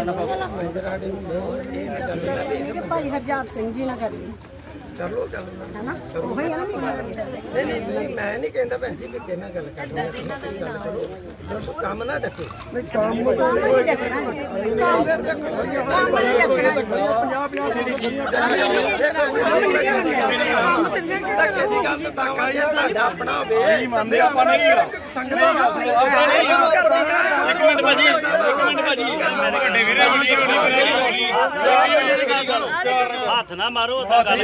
ਭਾਈ ਹਰਜਾਤ ਸਿੰਘ ਜੀ ਨਾਲ ਕਰਨੀ ਚਲੋ ਗੱਲ ਹੈ ਨਾ ਉਹੀ ਆ ਨਾ ਨਹੀਂ ਮੈਂ ਨਹੀਂ ਕਹਿੰਦਾ ਭੈਣ ਜੀ ਕਿ ਕਿਹਨਾਂ ਗੱਲ ਕਰਨੀ ਗੱਲ ਕਰੋ ਕੰਮ ਨਾ ਰੱਖੋ ਕੰਮ ਨਹੀਂ ਰੱਖਣਾ ਆਪਣਾ ਵੇ ਮੰਨਦੇ ਆਪਾਂ ਨਹੀਂ ਇੱਕ ਮਿੰਟ ਭਾਜੀ ਹੱਥ ਨਾ ਮਾਰੋ ਤਾਂ ਗੱਲ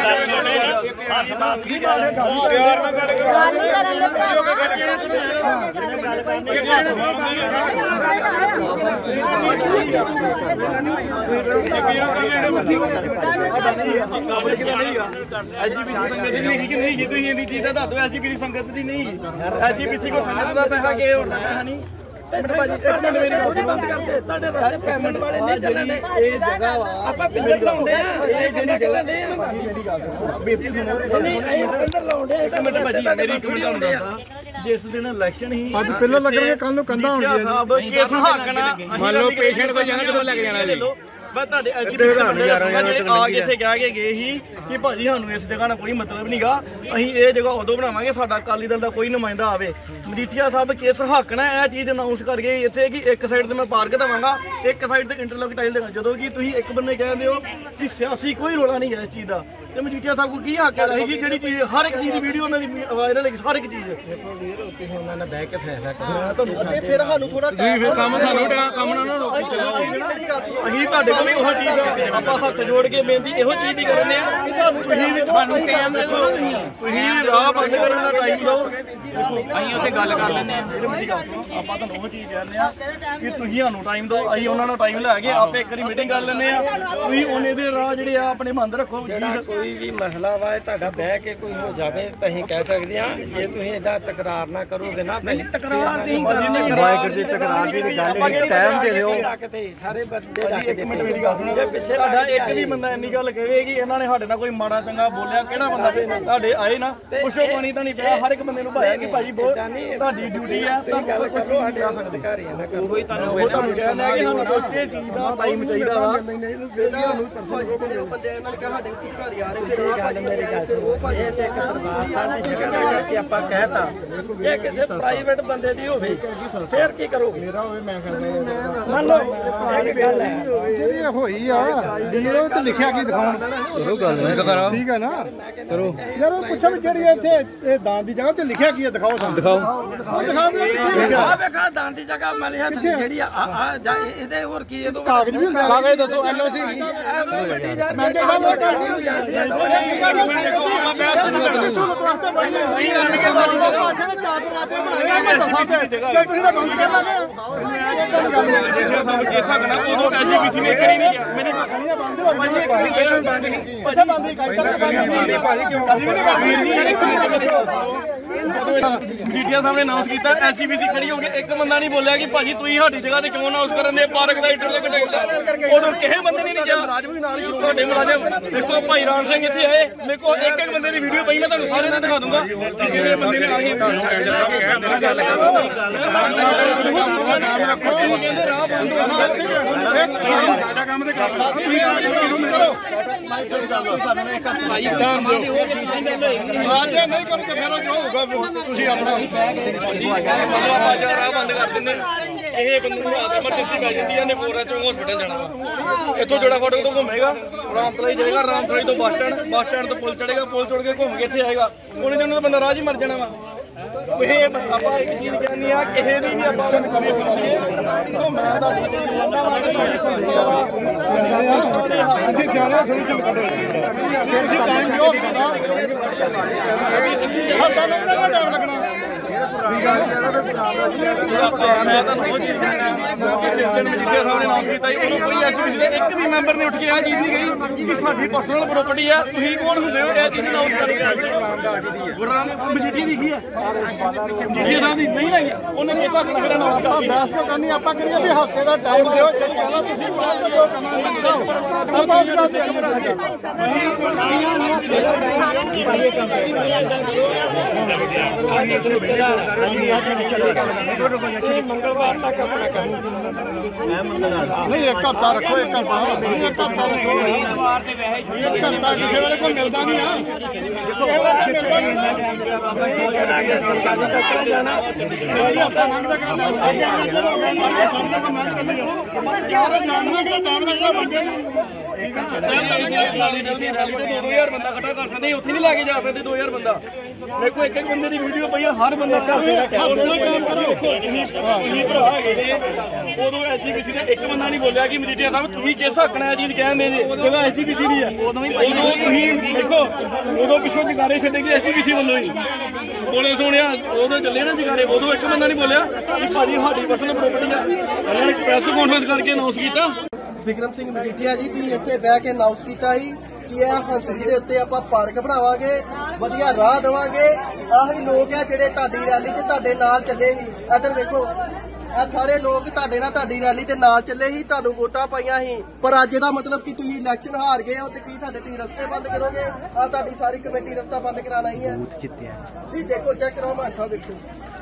ਐਜੀਪੀਸੀ ਸੰਗਤ ਦੀ ਨਹੀਂ ਐਜੀਪੀਸੀ ਕੋ ਸੰਗਤ ਦਾ ਪੈਸਾ ਕੇ ਹੋਣਾ ਹੈ ਨਹੀਂ ਬੰਦ ਕਰਦੇ ਤੁਹਾਡੇ ਰਾਸਤੇ ਪੈਮੈਂਟ ਵਾਲੇ ਨਹੀਂ ਚੱਲਦੇ ਇਹ ਜਗ੍ਹਾ ਆਪਾਂ ਪਿੱਲਰ ਲਾਉਂਦੇ ਆ ਇਹ ਜਿਹੜੀ ਜਗ੍ਹਾ ਨੇ ਮੇਰੀ ਗੱਲ ਬੇਤੀ ਸੁਣੋ ਨਹੀਂ ਇਹ ਪਿੱਲਰ ਲਾਉਂਦੇ ਇੱਕ ਮਿੰਟ ਭਾਜੀ ਮੇਰੀ ਇੱਕ ਮਿੰਟ ਹੁੰਦਾ ਜਿਸ ਦਿਨ ਇਲੈਕਸ਼ਨ ਸੀ ਅੱਜ ਪਿੱਲਰ ਲੱਗਣਗੇ ਕੱਲ ਨੂੰ ਕੰਧਾਂ ਹੋਣਗੀਆਂ ਸਾਹਿਬ ਕਿਸ ਹੱਕ ਨਾਲ ਮੰਨ ਲਓ ਪੇਸ਼ੈਂਟ ਕੋਈ ਜਾਣਾ ਕਿਦੋਂ ਲੱਗ ਜਾਣਾ ਜੀ ਬਸ ਤੁਹਾਡੇ ਐਜੀਪੀਸੀ ਜਿਹੜੇ ਆ ਕੇ ਇੱਥੇ ਕਹਿ ਕੇ ਗਏ ਸੀ ਕਿ ਭਾਜੀ ਸਾਨੂੰ ਇਸ ਜਗ੍ਹਾ ਨਾਲ ਕੋਈ ਮਤਲਬ ਨਹੀਂਗਾ ਅਸੀਂ ਇਹ ਜਗ੍ਹਾ ਉਦੋਂ ਬਣਾਵਾਂਗੇ ਸਾਡਾ ਅਕਾਲੀ ਦਲ ਦਾ ਕੋਈ ਨੁਮਾਇੰਦਾ ਆਵੇ ਮਜੀਠੀਆ ਸਾਹਿਬ ਕਿਸ ਹੱਕ ਨਾਲ ਇਹ ਚੀਜ਼ ਅਨਾਉਂਸ ਕਰ ਗਏ ਇੱਥੇ ਕਿ ਇੱਕ ਸਾਈਡ ਤੇ ਮੈਂ ਪਾਰਕ ਦੇਵਾਂਗਾ ਇੱਕ ਸਾਈਡ ਤੇ ਇੰਟਰਲੌਕ ਟਾਈਲ ਦੇਵਾਂਗਾ ਜਦੋਂ ਕਿ ਤੁਸੀਂ ਇੱਕ ਬੰਨੇ ਕਹਿੰਦੇ ਹੋ ਕਿ ਸਿਆਸੀ ਕੋਈ ਰੋਲਾ ਨਹੀਂ ਹੈ ਇਸ ਚੀਜ਼ ਦਾ ਤੇ ਮਜੀਠੀਆ ਸਾਹਿਬ ਕੋਲ ਕੀ ਹੱਕ ਹੈ ਕਿ ਜਿਹੜੀ ਚੀਜ਼ ਹਰ ਇੱਕ ਚੀਜ਼ ਦੀ ਵੀਡੀਓ ਉਹਨਾਂ ਦੀ ਵਾਇਰਲ ਹੈ ਹਰ ਇੱਕ ਚੀਜ਼ ਤੁਸੀਂ ਉਹਨਾਂ ਨਾਲ ਬਹਿ ਕੇ ਫੈਸਲਾ ਕਰੋ ਫਿਰ ਸਾਨੂੰ ਥੋੜਾ ਫਿਰ ਕੰਮ ਸਾਨੂੰ ਕੰਮ ਨਾ ਰੋਕੀ ਅਸੀਂ ਤੁਹਾਡੇ ਕੋਲ ਵੀ ਉਹ ਚੀਜ਼ ਆਪਾਂ ਹੱਥ ਜੋੜ ਕੇ ਬੇਨਤੀ ਇਹੋ ਚੀਜ਼ ਦੀ ਕਰਨੇ ਆ ਕਿ ਸਾਨੂੰ ਤੁਸੀਂ ਵੀ ਤੁਹਾਨੂੰ ਟਾਈਮ ਦੇਖੋ ਤੁਸੀਂ ਰਾਹ ਬੰਦ ਕਰਨ ਦਾ ਟਾਈਮ ਦਿਓ ਅਸੀਂ ਉੱਥੇ ਗੱਲ ਕਰ ਲੈਂਦੇ ਆ ਆਪਾਂ ਤੁਹਾਨੂੰ ਉਹ ਚੀਜ਼ ਕਹਿੰਦੇ ਆ ਕਿ ਤੁਸੀਂ ਸਾਨੂੰ ਟਾਈਮ ਦਿਓ ਅਸੀਂ ਉਹਨਾਂ ਨੂੰ ਟਾਈਮ ਲੈ ਕੇ ਆਪੇ ਇੱਕ ਵਾਰੀ ਮੀਟਿੰਗ ਕਰ ਲੈਂਦੇ ਆ ਤੁਸੀਂ ਉਹਨੇ ਦੇ ਰਾਹ ਜਿਹੜੇ ਆ ਆਪਣੇ ਬੰਦ ਰੱਖੋ ਕੋਈ ਵੀ ਮਸਲਾ ਵਾ ਤੁਹਾਡਾ ਬਹਿ ਕੇ ਕੋਈ ਹੋ ਜਾਵੇ ਤਾਂ ਅਸੀਂ ਕਹਿ ਸਕਦੇ ਆ ਜੇ ਤੁਸੀਂ ਇਹਦਾ ਤਕਰਾਰ ਨਾ ਕਰੋਗੇ ਨਾ ਪਹਿਲੀ ਤਕਰਾਰ ਨਹੀਂ ਵਾਹਿਗੁਰੂ ਦੀ ਤਕਰਾਰ ਦੀ ਗੱਲ ਟਾਈਮ ਦੇ ਦਿਓ ਸਾਰੇ ਬੰਦੇ ਡੱਕਦੇ ਮੇਰੀ ਗੱਲ ਸੁਣੋ ਪਿੱਛੇ ਸਾਡਾ ਇੱਕ ਵੀ ਬੰਦਾ ਇੰਨੀ ਗੱਲ ਕਹੇ ਕਿ ਇਹਨਾਂ ਨੇ ਸਾਡੇ ਨਾਲ ਕੋਈ ਮਾੜਾ ਚੰਗਾ ਬੋਲਿਆ ਕਿਹੜਾ ਬੰਦਾ ਤੁਹਾਡੇ ਆਏ ਨਾ ਪੁੱਛੋ ਪਾਣੀ ਤਾਂ ਨਹੀਂ ਪਿਆ ਹਰ ਇੱਕ ਬੰਦੇ ਨੂੰ ਭਾਇਆ ਕਿ ਭਾਈ ਤੁਹਾਡੀ ਡਿਊਟੀ ਆ ਤਾਂ ਕੁਝ ਨਹੀਂ ਕਰ ਸਕਦੇ ਉਹੀ ਤੁਹਾਨੂੰ ਕਹਿੰਦਾ ਕਿ ਸਾਨੂੰ ਉਸੇ ਚੀਜ਼ ਦਾ ਟਾਈਮ ਚਾਹੀਦਾ ਵਾ ਬੰਦਿਆਂ ਨਾਲ ਕਿ ਸਾਡੇ ਅਧਿਕਾਰੀ ਆ ਰਹੇ ਫਿਰ ਗੱਲ ਮੇਰੀ ਗੱਲ ਸੁਣੋ ਇਹ ਤੇ ਇੱਕ ਦਰਬਾਰ ਸਾਹਿਬ ਦੀ ਜਗ੍ਹਾ ਕਿ ਆਪਾਂ ਕਹਿਤਾ ਜੇ ਕਿਸੇ ਪ੍ਰਾਈਵੇਟ ਬੰਦੇ ਦੀ ਹੋਵੇ ਫਿਰ ਕੀ ਕਰੋਗੇ ਮੇਰਾ ਹੋਵੇ ਮੈਂ ਕਹਿੰਦਾ ਮੰਨ ਲਓ ਇੱਕ ਗੱਲ ਹੈ ਜਿਹੜੀ ਹੋਈ ਆ ਵੀਡੀਓ ਤੇ ਲਿਖਿਆ ਕੀ ਦਿਖਾਉਣ ਉਹ ਗੱਲ ਨਹੀਂ ਕਰੋ ਠੀਕ ਹੈ ਨਾ ਕਰੋ ਯਾਰ ਉਹ ਪੁੱਛੋ ਵੀ ਜਿਹੜੀ ਇੱਥੇ ਇਹ ਦਾਨ ਦੀ ਜਗ੍ਹਾ ਤੇ ਲਿਖਿਆ ਕੀ ਹੈ ਦਿਖਾਓ ਸਾਨੂੰ ਦਿਖਾਓ ਆ ਵੇਖਾ ਦਾਨ ਦੀ ਜਗ੍ਹਾ ਮੈਂ ਲਿਖਿਆ ਜਿਹੜੀ ਆ ਇਹਦੇ ਹੋਰ ਕੀ ਇਹ ਕਾਗਜ਼ ਵੀ ਹੁੰਦਾ ਕਾਗਜ਼ ਦੱਸੋ ਐਲਓਸੀ ਮੈਂ ਤੇ ਗੱਲ ਕਰਨੀ ਹੁੰਦੀ ਹੈ ਸਹੂਲਤ ਵਾਸਤੇ ਬਣੀ ਹੈ ਤੁਸੀਂ ਤਾਂ ਬੰਦ ਕਰ ਲਾਂਗੇ ਜੈਸਾ ਕਨਾ ਉਦੋਂ ਐਜੀਪੀਸੀ ਨੇ ਕਰੀ ਨਹੀਂ ਮੇਰੀ ਅੱਛਾ ਬੰਦ ਹੀ ਕਰ ਭਾਜੀ ਕਿਉਂ ਅਸੀਂ ਵੀ ਨਹੀਂ ਮਜੀਠੀਆ ਸਾਹਿਬ ਨੇ ਅਨਾਉਂਸ ਕੀਤਾ ਐਜੀਪੀਸੀ ਖੜੀ ਹੋ ਗਈ ਇੱਕ ਬੰਦਾ ਨਹੀਂ ਬੋਲਿਆ ਕਿ ਭਾਜੀ ਤੁਸੀਂ ਸਾਡੀ ਜਗ੍ਹਾ ਤੇ ਕਿਉਂ ਅਨਾਉਂਸ ਕਰਨ ਦੇ ਪਾਰਕ ਦਾ ਇੰਟਰਲੋਕ ਟਾਈਲ ਉਦੋਂ ਕਿਸੇ ਬੰਦੇ ਨੇ ਨਹੀਂ ਕਿਹਾ ਤੁਹਾਡੇ ਮੁਲਾਜ਼ਮ ਦੇਖੋ ਭਾਈ ਰਾਮ ਸਿੰਘ ਇੱਥੇ ਆਏ ਮੇਰੇ ਕੋਲ ਇੱਕ ਇੱਕ ਬੰਦੇ ਦੀ ਵੀਡੀਓ ਪਈ ਮੈਂ ਤੁਹਾਨੂੰ ਸਾਰੇ ਨਾਲ ਦਿਖਾ ਦੂੰਗਾ ਜਿਹੜੇ ਬੰਦੇ ਨੇ ਆਏ ਗੱਲ ਕਹਿੰਦੇ ਰਾਹ ਬੰਦ ਸਾਡਾ ਕੰਮ ਤੇ ਕਰੋ ਭਾਈ ਸਮਾਂ ਦੇ ਉਹ ਕਿ ਕਹਿੰਦੇ ਜੇ ਨਹੀਂ ਕਰੋ ਤਾਂ ਫਿਰ ਜੋ ਹੋਊਗਾ ਤੁਸੀਂ ਆਪਣਾ ਰਾਹ ਬੰਦ ਕਰ ਦਿੰਦੇ ਇਹ ਬੰਦੇ ਨੂੰ ਐਮਰਜੈਂਸੀ ਪੈ ਜਾਂਦੀ ਹੈ ਨੇ ਫੋਰਾ ਚੋਂ ਹਸਪੀਟਲ ਜਾਣਾ ਵਾ ਇੱਥੋਂ ਜੋੜਾ ਫਾਟਕ ਤੋਂ ਘੁੰਮੇਗਾ ਰਾਮਤਲਾਈ ਜਾਏਗਾ ਰਾਮਤਲਾਈ ਤੋਂ ਬੱਸ ਸਟੈਂਡ ਤੋਂ ਪੁਲ ਚੜੇਗਾ ਪੁਲ ਚੜ ਕੇ ਘੁੰਮ ਕੇ ਇੱਥੇ ਆਏਗਾ ਉਹਨੇ ਜਦੋਂ ਬੰਦਾ ਰਾਹ 'ਚ ਮਰ ਜਾਣਾ ਵਾ ਇਹ ਆਪਾਂ ਇੱਕ ਚੀਜ਼ ਕਹਿੰਦੇ ਆ ਕਿਸੇ ਦੀ ਵੀ ਆਪਾਂ ਕਮੀ ਕਰੀਏ ਮੈਂ ਤੁਹਾਡੀ ਸੰਸਥਾ ਵਾ ਅਸੀਂ ਜਾਣਾ ਥੋੜੀ ਜਿਹੀ ਕੱਢੋ ਤੁਸੀਂ ਟਾਈਮ ਦਿਓ ਟਾਈਮ ਲੱਗਣਾ ਮੈਂ ਤੁਹਾਨੂੰ ਉਹ ਚੀਜ਼ ਕਹਿਣਾ ਜਿਸ ਦਿਨ ਮਜੀਠੀਆ ਸਾਹਿਬ ਨੇ ਅਨਾਉਂਸ ਕੀਤਾ ਉਹਨੂੰ ਕੋਈ ਐਜੀਪੀਸੀ ਦੇ ਇੱਕ ਵੀ ਮੈਂਬਰ ਨੇ ਉੱਠ ਕੇ ਇਹ ਚੀਜ਼ ਨਹੀਂ ਕਹੀ ਕਿ ਸਾਡੀ ਪਰਸਨਲ ਪ੍ਰਾਪਰਟੀ ਆ ਤੁਸੀਂ ਕੌਣ ਹੁੰਦੇ ਹੋ ਇਹ ਚੀਜ਼ ਅਨਾਉਂਸ ਕਰਕੇ ਗੁਰਨਾਮ ਮਜੀਠੀਆ ਦੀ ਕੀ ਹੈ ਮਜੀਠੀਆ ਸਾਹਿਬ ਦੀ ਨਹੀਂ ਲੱਗੀ ਉਹਨੇ ਇਸ ਹੱਕ ਨਾਲ ਅਨਾਉਂਸ ਕਰਤੀ ਬਸ ਕੋ ਕਰਨੀ ਆਪਾਂ ਕਰੀਏ ਵੀ ਹਫ਼ਤੇ ਦਾ ਟਾਈਮ ਦਿਓ ਜੇ ਕਹਿੰਦਾ ਤੁਸੀਂ ਬਾਅਦ ਜੋ ਕਰਨਾ ਆਪਾਂ ਉਸ ਦਾ ਮੰਗਲਵਾਰ ਤੱਕ ਆਪਣਾ ਕੰਮ ਨਹੀਂ ਇੱਕ ਹਫ਼ਤਾ ਰੱਖੋ, ਇੱਕ ਹਫ਼ਤਾ ਰੱਖੋ। ਇੱਕ ਹਫ਼ਤਾ ਕਿਸੇ ਵੇਲੇ ਕੋਈ ਮਿਲਦਾ ਨਹੀਂ ਆ, ਕਿਸੇ ਵੇਲੇ ਮਿਲਦਾ ਨਹੀਂ। ਸਰਕਾਰੀ ਦਫ਼ਤਰ ਜਾਣਾ ਹਫ਼ਤਾ ਮੰਗਦਾ ਕਰਨਾ ਰੈਲੀ ਤੇ 2000 ਬੰਦਾ ਇਕੱਠਾ ਕਰ ਸਕਦੇ, ਉੱਥੇ ਨਹੀਂ ਲੈ ਕੇ ਜਾ ਸਕਦੇ 2000 ਬੰਦਾ। ਦੇਖੋ ਇੱਕ ਬੰਦੇ ਦੀ ਵੀਡੀਓ ਪਈ ਆ, ਹਰ ਬੰਦਾ ਉਦੋਂ ਐਸਜੀਪੀਸੀ ਦੇ ਇੱਕ ਬੰਦਾ ਨਹੀਂ ਬੋਲਿਆ ਕਿ ਮਜੀਠੀਆ ਸਾਹਿਬ ਤੁਸੀਂ ਕਿਸ ਹੱਕ ਨਾਲ ਇਹ ਚੀਜ਼ ਕਹਿੰਦੇ ਜੇ, ਜਗ੍ਹਾ ਐਸਜੀਪੀਸੀ ਦੀ ਆ। ਉਦੋਂ ਤੁਸੀਂ ਦੇਖੋ ਉਦੋਂ ਪਿੱਛੋਂ ਜਗਾਰੇ ਛੱਡੇ ਗਏ ਐਸਜੀਪੀਸੀ ਵੱਲੋਂ ਹੀ ਬੋਲੇ ਸੋਣਿਆ, ਉਦੋਂ ਚੱਲੇ ਨਾ ਜਗਾਰੇ, ਉਦੋਂ ਇੱਕ ਬੰਦਾ ਨਹੀਂ ਬੋਲਿਆ ਕਿ ਭਾਜੀ ਸਾਡੀ ਪਰਸਨਲ ਪ੍ਰਾਪਰਟੀ ਆ। ਉਹਨਾਂ ਨੇ ਪ੍ਰੈਸ ਕਾਨਫਰੰਸ ਕਰਕੇ ਅਨਾਉਂਸ ਕੀਤਾ। ਵਿਕਰਮ ਸਿੰਘ ਮਜੀਠੀਆ ਜੀ, ਤੁਸੀਂ ਇੱਥੇ ਬਹਿ ਕੇ ਅਨਾਉਂਸ ਕੀਤਾ ਸੀ ਕਿ ਇਹ ਹੰਸਲੀ ਦੇ ਉੱਤੇ ਆਪਾਂ ਪਾਰਕ ਬਣਾਵਾਂਗੇ, ਵਧੀਆ ਰਾਹ ਦੇਵਾਂਗੇ। ਆਹੀ ਲੋਕ ਆ ਜਿਹੜੇ ਤੁਹਾਡੀ ਰੈਲੀ 'ਚ ਤੁਹਾਡੇ ਨਾਲ ਚੱਲੇ ਸੀ। ਇੱਧਰ ਵੇਖੋ, ਇਹ ਸਾਰੇ ਲੋਕ ਤੁਹਾਡੇ ਨਾਲ ਤੁਹਾਡੀ ਰੈਲੀ ਤੇ ਨਾਲ ਚੱਲੇ ਸੀ, ਤੁਹਾਨੂੰ ਵੋਟਾਂ ਪਾਈਆਂ ਸੀ। ਪਰ ਅੱਜ ਦਾ ਮਤਲਬ ਕਿ ਤੁਸੀਂ ਇਲੈਕਸ਼ਨ ਹਾਰ ਗਏ ਹੋ ਤੇ ਕੀ ਸਾਡੇ ਤੁਸੀਂ ਰਸਤੇ ਬੰਦ ਕਰੋਗੇ? ਆ ਤੁਹਾਡੀ ਸਾਰੀ ਕਮੇਟੀ ਰਸਤਾ ਬੰਦ ਕਰਾਣਾ ਹੀ ਹੈ। ਤੁਸੀਂ ਦੇਖੋ, ਚੈੱਕ ਕਰੋ, ਮਾਠਾ ਦੇਖੋ,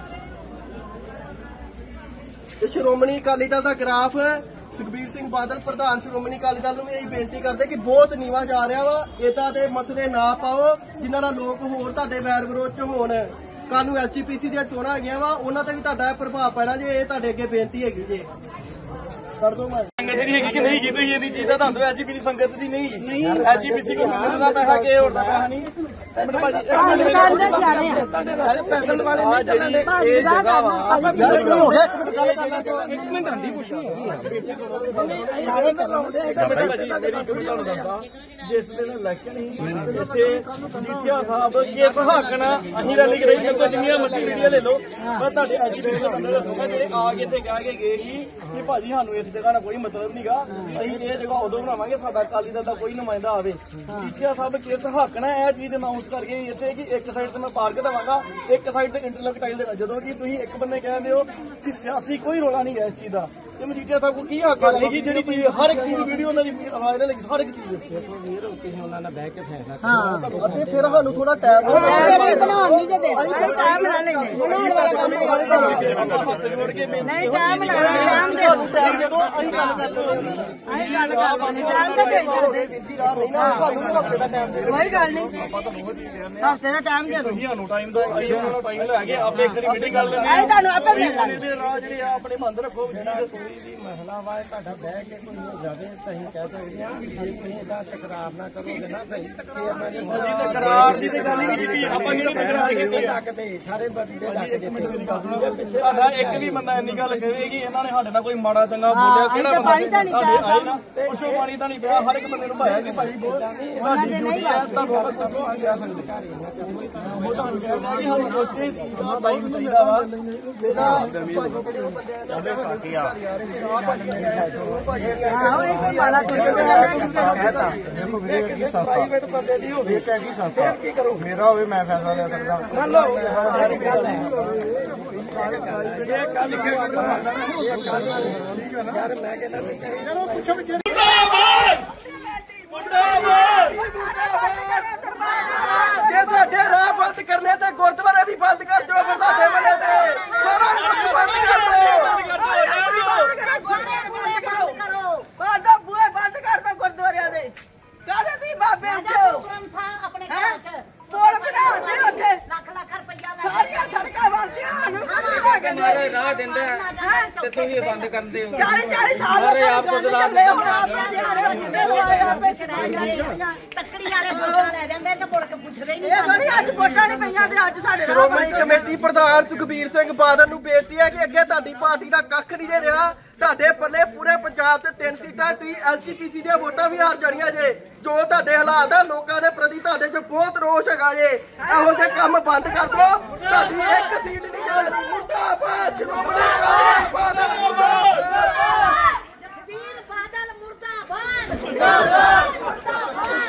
ਇਹ ਸ਼੍ਰੋਮਣੀ ਅਕਾਲੀ ਦਲ ਦਾ ਗ੍ਰਾਫ। ਸੁਖਬੀਰ ਸਿੰਘ ਬਾਦਲ ਪ੍ਰਧਾਨ ਸ਼੍ਰੋਮਣੀ ਅਕਾਲੀ ਦਲ ਨੂੰ ਵੀ ਇਹੀ ਬੇਨਤੀ ਕਰਦੇ ਕਿ ਬਹੁਤ ਨੀਵਾ ਜਾ ਰਿਹਾ ਵਾ, ਏਦਾਂ ਦੇ ਮਸਲੇ ਨਾ ਪਾਓ ਜਿਨ੍ਹਾਂ ਨਾਲ ਲੋਕ ਹੋਰ ਤੁਹਾਡੇ ਵੈਰ ਵਿਰੋਧ ਚ ਹੋਣ। ਕੱਲ ਨੂੰ ਐਸਜੀਪੀਸੀ ਦੀਆਂ ਚੋਣਾਂ ਹੈਗੀਆਂ ਵਾ, ਉਹਨਾਂ ਤੇ ਵੀ ਤੁਹਾਡਾ ਪ੍ਰਭਾਵ ਪੈਣਾ ਜੇ। ਇਹ ਤੁਹਾਡੇ ਅੱਗੇ ਬੇਨਤੀ ਹੈਗੀ ਜੇ, ਕਰ ਦੋ। ਮੈਂ ਸੰਗਤ ਦੀ ਹੈਗੀ ਕਿ ਨਹੀਂ ਕੀਤੀ ਇਹਦੀ ਚੀਜ਼ ਦਾ ਤੁਹਾਨੂੰ ਐਸਜੀਪੀਸੀ ਸੰਗਤ ਦੀ ਨਹੀਂ, ਐਸਜੀਪੀਸੀ ਕੋ ਸੰਗਤ ਦਾ ਪੈਸਾ ਕਿ ਹੋਰ ਦਾ ਪੈਸਾ ਨਹੀਂ। ਪੈਦਲ ਵਾਲੇ ਨਹੀਂ ਚੱਲਦੇ, ਯਾਰ ਕੀ ਹੋ ਗਿਆ? ਇੱਕ ਮਿੰਟ ਗੱਲ ਕਰ ਲਾਂ। ਇੱਕ ਮਿੰਟ ਆਂਦੀ ਪੁੱਛੋ ਜਿਸ ਦਿਨ ਇਲੈਕਸ਼ਨ ਸੀ ਇੱਥੇ ਮਜੀਠੀਆ ਸਾਹਿਬ ਕਿਸ ਹੱਕ ਨਾਲ ਅਸੀਂ ਰੈਲੀ ਕਰਾਈ, ਮੇਰੇ ਜਿੰਨੀਆਂ ਮਰਜ਼ੀ ਵੀਡੀਓ ਲੈ ਲਓ, ਪਰ ਤੁਹਾਡੇ ਐਜੂਕੇਸ਼ਨ ਦੇ ਬੰਦੇ ਦੱਸੂਗਾ ਜਿਹੜੇ ਆ ਕੇ ਇੱਥੇ ਕਹਿ ਕੇ ਗਏ ਸੀ ਕਿ ਭਾਜੀ ਸਾਨੂੰ ਇਸ ਜਗ੍ਹਾ ਨਾਲ ਕੋਈ ਮਤਲਬ ਨਹੀਂਗਾ, ਅਸੀਂ ਇਹ ਜਗ੍ਹਾ ਉਦੋਂ ਬਣਾਵਾਂਗੇ ਸਾਡਾ ਅਕਾਲੀ ਦਲ ਦਾ ਕੋਈ ਨੁਮਾਇੰਦਾ ਆਵੇ। ਮਜੀਠੀਆ ਸਾਹਿਬ ਕਿਸ ਹੱਕ ਨਾਲ ਇਹ ਚੀਜ਼ ਅਨਾਉਂਸ ਕਰਕੇ ਇੱਥੇ ਕਿ ਇੱਕ ਸਾਈਡ ਤੇ ਮੈਂ ਪਾਰਕ ਦੇਵਾਂਗਾ, ਇੱਕ ਸਾਈਡ ਤੇ ਇੰਟਰਲੌਕ ਟਾਈਲ ਦੇਵਾਂ, ਜਦੋਂ ਕਿ ਤੁਸੀਂ ਇੱਕ ਬੰਦੇ ਕਹਿੰਦੇ ਹੋ ਕਿ ਸਿਆਸੀ ਕੋਈ ਰੌਲਾ ਨਹੀਂ ਹੈ ਇਸ ਚੀਜ਼ ਦਾ। ਤੇ ਮਜੀਠੀਆ ਸਾਹਿਬ ਕੋ ਕੀ ਹੱਕ ਹੈਗੀ ਜਿਹੜੀ ਚੀਜ਼ ਹਰ ਇੱਕ ਚੀਜ਼ ਦੀ ਵੀਡੀਓ ਉਹਨਾਂ ਦੀ ਆਵਾਜ਼ ਲੱਗੀ, ਹਰ ਇੱਕ ਚੀਜ਼ ਉਹਨਾਂ ਨਾਲ ਬਹਿ ਕੇ ਫੈਸਲਾ ਅਤੇ ਫਿਰ ਸਾਨੂੰ ਥੋੜਾ ਟਾਈਮ ਬਣਾਉਣ ਨਹੀਂ ਜੇ ਦੇ ਟਾਈਮ ਬਣਾ ਲੈਣੇ, ਬਣਾਉਣ ਵਾਲਾ ਕੰਮ ਕਰ ਦੋ। ਹੱਥ ਜੋੜ ਕੇ ਨਹੀਂ ਟਾਈਮ ਬਣਾ ਟਾਈਮ ਦੇ ਸਾਨੂੰ ਟਾਈਮ ਦੇ ਦਿਓ, ਅਸੀਂ ਗੱਲ ਕਰ ਲਵਾਂਗੇ। ਅਸੀਂ ਗੱਲ ਕਰ ਲੈਣੀ, ਟਾਈਮ ਤਾਂ ਦੇ ਸਕਦੇ। ਬੀਬੀ ਰਾਹ ਨਹੀਂ ਨਾ, ਤੁਹਾਨੂੰ ਵੀ ਹਫ਼ਤੇ ਦਾ ਟਾਈਮ ਦੇ ਦਿਓ। ਕੋਈ ਗੱਲ ਨਹੀਂ, ਹਫ਼ਤੇ ਦਾ ਟਾਈਮ ਦੇ ਦੋ। ਤੁਸੀਂ ਸਾਨੂੰ ਟਾਈਮ ਦਿਓ, ਅਸੀਂ ਉਹਨਾਂ ਨੂੰ ਟਾਈਮ ਲੈ ਕੇ ਆਪੇ ਇੱਕ ਵਾਰੀ ਮੀਟਿੰਗ ਕਰ ਲੈਂਦੇ ਅਸੀਂ ਤੁਹਾਨੂੰ ਆਪੇ ਮਿਲ ਲਾਂਗੇ। ਇਹਦੇ ਰਾਹ ਜਿਹੜੇ ਆ ਆਪਣੇ ਬੰਦ ਰੱਖੋ। ਵੀ ਮਸਲਾ ਵਾ ਤੁਹਾਡਾ ਬਹਿ ਕੇ ਕੋਈ ਹੋ ਜਾਵੇ ਤਾਂ ਅਸੀਂ ਕਹਿ ਸਕਦੇ ਹਾਂ ਕਿ ਜੇ ਤੁਸੀਂ ਇਹਦਾ ਤਕਰਾਰ ਨਾ ਕਰੋਗੇ ਨਾ ਸਹੀ ਤਕਰਾਰ ਦੀ ਤੇ ਗੱਲ ਹੀ ਨਹੀਂ ਕੀਤੀ ਆਪਾਂ ਜਿਹੜੇ ਤਕਰਾਰ ਕੀਤੀ ਆ। ਡੱਕਦੇ ਸਾਰੇ ਬੰਦੇ ਡੱਕਦੇ ਸਾਡਾ ਇੱਕ ਵੀ ਬੰਦਾ ਇੰਨੀ ਗੱਲ ਕਹੇ ਕਿ ਇਹਨਾਂ ਨੇ ਸਾਡੇ ਨਾਲ ਕੋਈ ਮਾੜਾ ਚੰਗਾ ਬੋਲਿਆ, ਕਿਹੜਾ ਬੰਦਾ ਪਾਣੀ ਤਾਂ ਨਹੀਂ ਪਿਆ ਪੁੱਛੋ, ਪਾਣੀ ਤਾਂ ਨਹੀਂ ਪਿਆ, ਹਰ ਇੱਕ ਬੰਦੇ ਨੂੰ ਭਾਇਆ ਕਿ ਭਾਈ ਤੁਹਾਡੀ ਡਿਊਟੀ ਹੈ, ਤੁਹਾਨੂੰ ਆਪਾਂ ਦੱਸੋ ਆ ਗਿਆ ਸਕਦੇ ਉਹ ਤੁਹਾਨੂੰ ਕਹਿੰਦਾ ਕਿ ਸਾਨੂੰ ਕੋਸ਼ਿਸ਼ ਬਾਈ ਨੂੰ ਚਾਹੀਦਾ ਵਾ ਆਹੋ ਇਹ ਕੋਈ ਮਾਲਾ ਕੋਈ ਪ੍ਰਾਈਵੇਟ ਬੰਦੇ ਦੀ ਹੋਵੇ, ਇੱਕ ਹੈਗੀ ਸੰਸਥਾ, ਕੀ ਕਰੋ ਮੇਰਾ ਹੋਵੇ ਮੈਂ ਫੈਸਲਾ ਲੈ ਸਕਦਾ। ਮੰਨ ਲਓ ਗੱਲ ਹੈ ਯਾਰ ਮੈਂ ਕਹਿੰਦਾ ਚਲੋ ਪੁੱਛੋ ਵੀ ਜੇ ਸਾਡੇ ਰਾਹ ਬੰਦ ਕਰਨੇ ਤੇ ਗੁਰਦੁਆਰੇ ਵੀ ਬੰਦ ਕਰ ਦਿਓ, ਫਿਰ ਸਾਡੇ ਵੱਲੇ ਤੇ ਸਾਰਾ ਕੁਝ ਬੰਦ ਕਰ ਦਿਓ। ਬੂਹੇ ਬੰਦ ਕਰ ਦੋ ਗੁਰਦੁਆਰਿਆਂ ਦੇ। ਕਾਹਦੇ ਦੀ ਬਾਬੇ ਉੱਠੋ ਆਪਣੇ ਘਰ ਚ ਤੋੜ ਬਣਾਉਂਦੇ ਉੱਥੇ ਲੱਖ ਲੱਖ ਰੁਪਈਆ ਲੈ ਸਾਰੀਆਂ ਸੜਕਾਂ ਵਾਲਦੀਆਂ ਸਾਨੂੰ ਕੁਝ ਨਹੀਂ ਲੈ ਕੇ ਦੇ ਰਾਹ ਦਿੰਦੇ ਤੇ ਤੁਸੀਂ ਬੰਦ ਕਰਦੇ ਹੋ। 40 ਸਾਲ ਹੋ ਗਏ ਚੱਲੇ ਹੁਣ ਆਪੇ ਦਿਹਾੜੇ ਮੁੰਡੇ ਲਵਾਏ ਆਪੇ ਤੱਕੜੀ ਵਾਲੇ ਵੋਟਾਂ ਲੈ ਜਾਂਦੇ ਤੇ ਮੁੜ ਕੇ ਪੁੱਛਦੇ ਹੀ ਨਹੀਂ। ਇਹ ਥੋੜੀ ਅੱਜ ਵੋਟਾਂ ਨਹੀਂ ਪਈਆਂ ਤੇ ਅੱਜ ਸਾਡੇ ਰਾਹ ਸ਼੍ਰੋਮਣੀ ਕਮੇਟੀ ਪ੍ਰਧਾਨ ਸੁਖਬੀਰ ਸਿੰਘ ਬਾਦਲ ਨੂੰ ਬੇਨਤੀ ਹੈ ਕਿ ਅੱਗੇ ਤੁਹਾਡੀ ਪਾਰਟੀ ਦਾ ਕੱਖ ਨਹੀਂ ਜੇ ਰਿਹਾ, ਤੁਹਾਡੇ ਪੱਲੇ ਪੂਰੇ ਪੰਜਾਬ ਤੇ 3 ਸੀਟਾਂ, ਤੁਸੀਂ ਐਸਜੀਪੀਸੀ ਦੀਆਂ ਵੋਟਾਂ ਵੀ ਹਾਰ ਜਾਣੀਆਂ ਜੇ। ਜੋ ਤੁਹਾਡੇ ਹਾਲਾਤ ਆ, ਲੋਕਾਂ ਦੇ ਪ੍ਰਤੀ ਤੁਹਾਡੇ 'ਚ ਬਹੁਤ ਰੋਸ਼ ਹੈਗਾ ਜੇ। ਇਹੋ ਜਿਹੇ ਕੰਮ ਬੰਦ ਕਰ ਦਿਓ, ਤੁਹਾਡੀ ਇੱਕ ਸੀਟ ਨਹੀਂ ਜਾਣੀ।